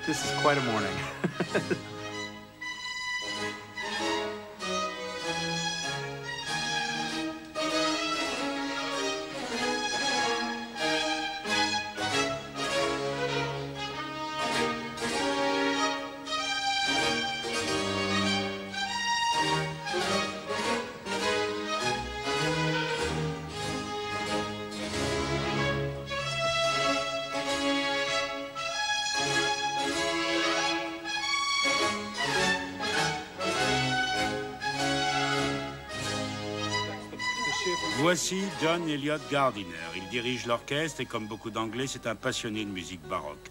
This is quite a morning. Voici John Eliot Gardiner. Il dirige l'orchestre et comme beaucoup d'Anglais, c'est un passionné de musique baroque.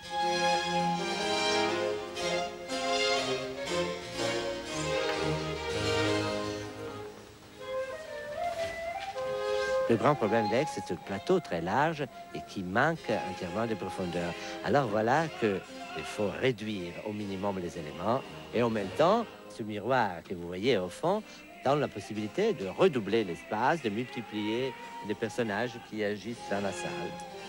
Le grand problème d'Aix, c'est un plateau très large et qui manque entièrement de profondeur. Alors voilà qu'il faut réduire au minimum les éléments et en même temps, ce miroir que vous voyez au fond donne la possibilité de redoubler l'espace, de multiplier les personnages qui agissent dans la salle.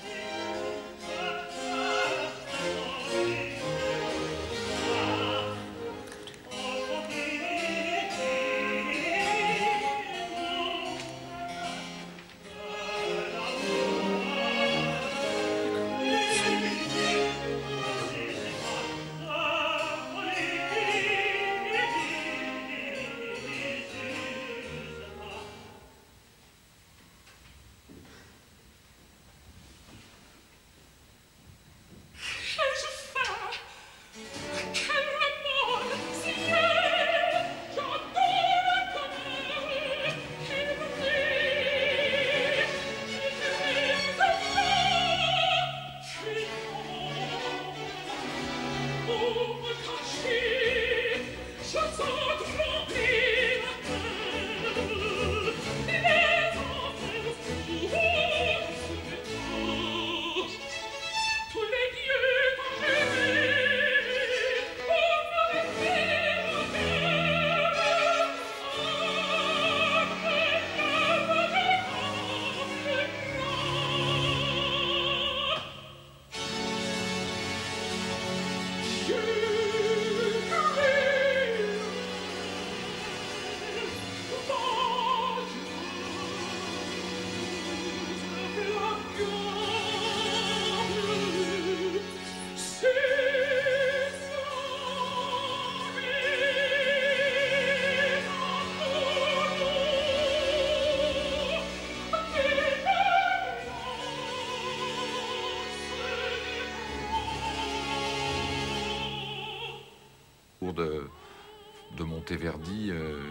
De Monteverdi.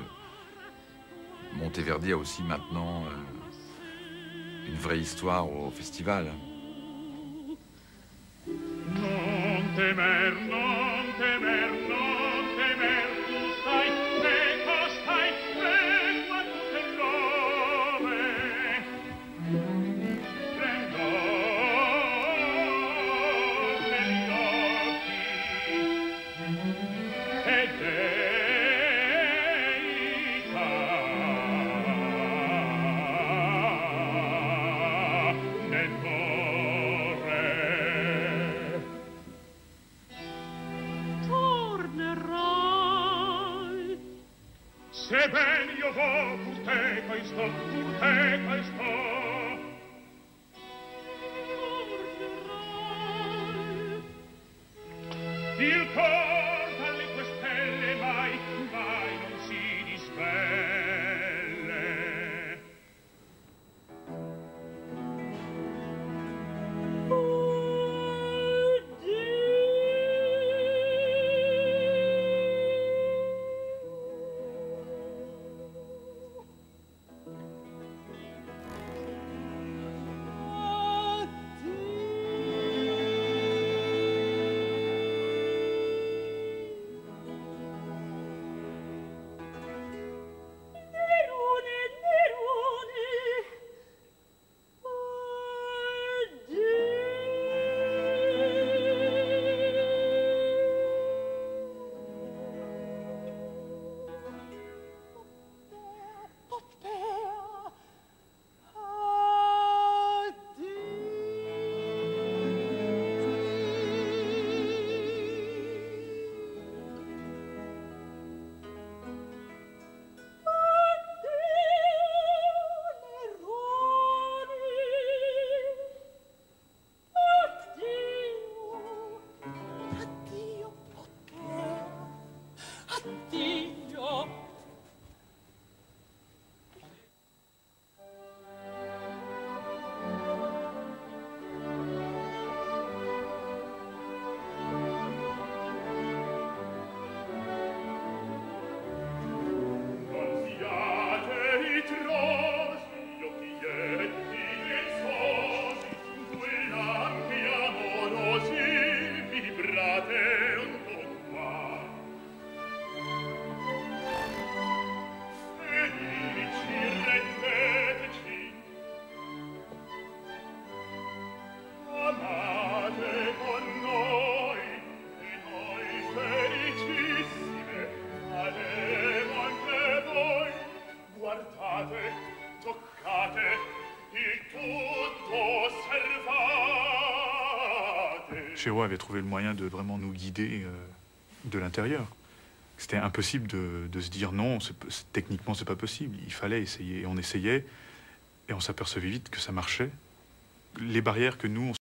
Monteverdi a aussi maintenant une vraie histoire au festival. Non temer, non temer, non temer, tu stai, meco stai, qua tutte prove. Prendo negli occhi ed se ben io vo, pur te questo, pur te questo. Il cor dalle tue stelle mai, mai non si dispelle. Chéreau avait trouvé le moyen de vraiment nous guider de l'intérieur. C'était impossible de se dire non, techniquement c'est pas possible. Il fallait essayer. Et on essayait et on s'apercevait vite que ça marchait. Les barrières que nous,